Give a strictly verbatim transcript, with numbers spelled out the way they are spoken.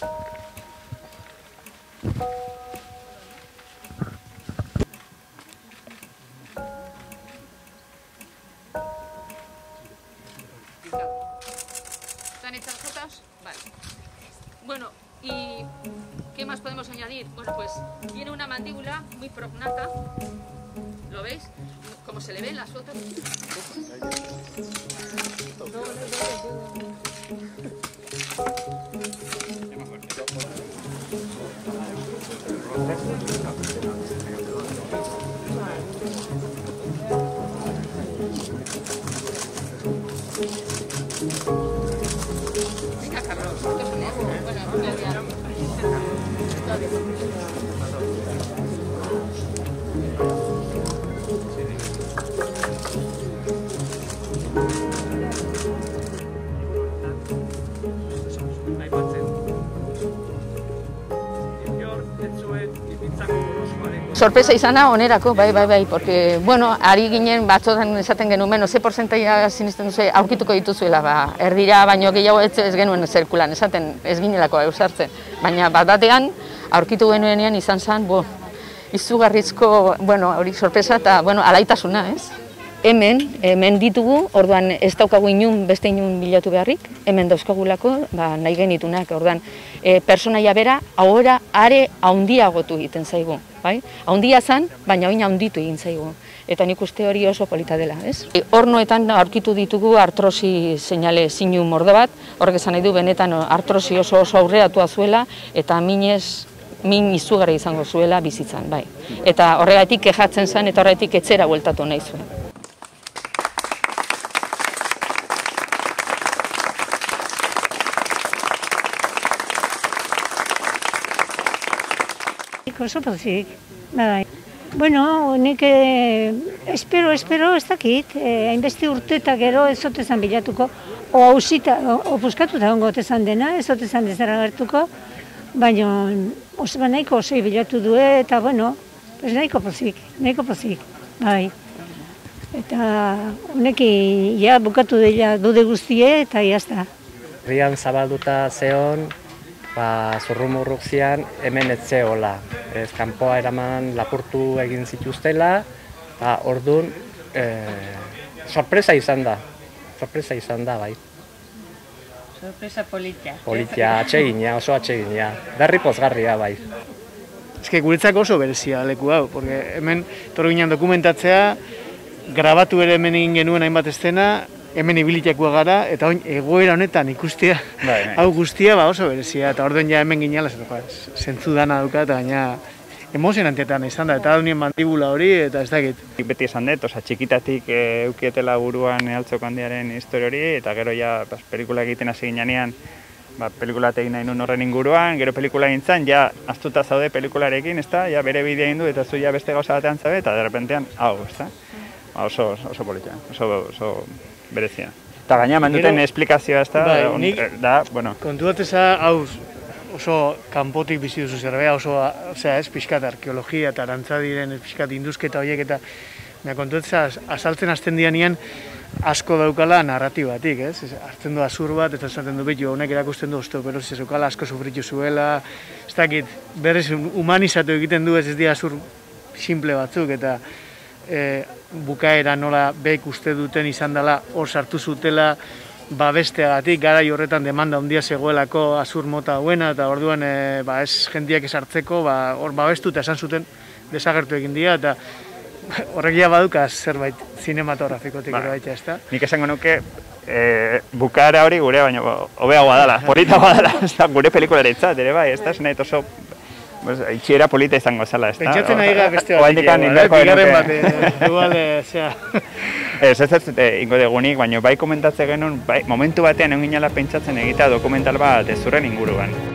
¿Están hechas fotos? Vale. Bueno, ¿y qué más podemos añadir? Bueno, pues tiene una mandíbula muy prognata. ¿Lo veis? Como se le ve en las fotos. Venga, Carlos, ¿qué son esto? Bueno, Claudia. Sorpresa izana onerako, bai, bai, bai, porque, bueno, ari ginen batzotan esaten genuen, ze porcentaia sinisten duzu aurkituko dituzuela, ba, erdira baino gehiago ez genuen zirkulan esaten, ez ginelako eusartzen, baina bat batean aurkitu genuenean izan zen, bo, izugarrizko, bueno, hori sorpresa eta, bueno, alaitasuna, ez? Hemen, hemen ditugu, orduan ez daukagu inun, beste inun bilatu beharrik, hemen dauzkagulako, ba, nahi genitunak, orduan, e, personaia bera, ahora are haundiagotu egiten zaigu, bai? Haundia zan, baina oin haunditu egin zaigu. Eta nik uste hori oso polita dela, ez? Hornoetan aurkitu ditugu artrosi seinale zinu mordo bat, horrek esan nahi du benetan artrosi oso oso aurreratua zuela, eta minez, min izugarri izango zuela bizitzan, bai. Eta horregatik kejatzen zen, eta horregatik etxera bueltatu nahi zuen. Oso pozik, bai. Bueno, nik eh, espero, espero, ez dakit, eh, hainbeste urte eta gero ez zotezan bilatuko, o hausita, o puskatuta ongo otezan dena, ez zotezan dezara gertuko, baina oso nahiko osoi bilatu du eta, bueno, pues nahiko pozik, nahiko pozik, bai. Eta honeki, ja, bukatu dela dude guztie eta jazta. Rian zabalduta zeon, ba, zurrumurruk zian, hemen ez zehola. Ez, kanpoa eraman lapurtu egin zituztela, ba, orduan, e, sorpresa izan da. Sorpresa izan da, bai. Sorpresa politia. Politia, atsegina, oso atsegina. Berri pozgarria, bai. Ez que guretzako oso berezia leku hau, porque hemen torri ginen dokumentatzea, grabatu ere hemen egin genuen hainbat estena, hemen ibilitakoa gara, eta oin egoera honetan ikustea, hau guztia ba oso berezia, eta orduan ja hemen ginela, zentzu dana dauka, eta gaina emozionantetan izan da, eta haunien mandibula hori, eta ez dakit. Beti esan dut, oza, txikitatik eukietela buruan Altzoko handiaren histori hori, eta gero ja pelikula egiten hasi ginean, ba, pelikula egin nahi nun horren inguruan, gero pelikula egintzen, ja astuta zaude pelikularekin, ezta, ja bere bidea egin du, eta zu ja beste gauza batean zabe, eta derrepentean, hau, ezta, oso, oso politia, oso, oso berezia. Eta gaina manduten esplikazioa ez da, da, bueno. Kontu bat eza, hau oso kanpotik bizi duzu zerbea, oso, osea, ez pixkat arkeologia eta arantza diren, pixkat induzketa horiek eta kontu bat eza, azaltzen hasten dianean asko daukala narratibatik, ez? Hartzen du azur bat, eta esaten du betu, honek erakusten du ozto, pero ez eukala asko sufritu zuela, ez dakit, berrez humanizatu egiten du ez ez dira azur simple batzuk, eta E, bukaera nola beik uste duten izan dela hor sartu zutela babesteagatik, garai horretan demanda handia zegoelako azur mota hauena, eta orduan e, ba, ez jendiak esartzeko, ba, hor babestu eta esan zuten desagertu egin dira, eta horrek ja badukaz zerbait zinematografikotik ere baita, ezta? Nik esango nuke e, bukaera hori gure, baina hobeagoa dela, politagoa dela, gure pelikularetzat ere bai, ez da, zen oso itxiera polita izango zela, ez da? Pentsatzen nahi gara beste bat dikio, bigarren bat, igual, zera... Ez, ez ez, ingo degunik, baina bai komentatzen genuen, momentu batean egin ginen pentsatzen egitea dokumental bat ezurren inguruan.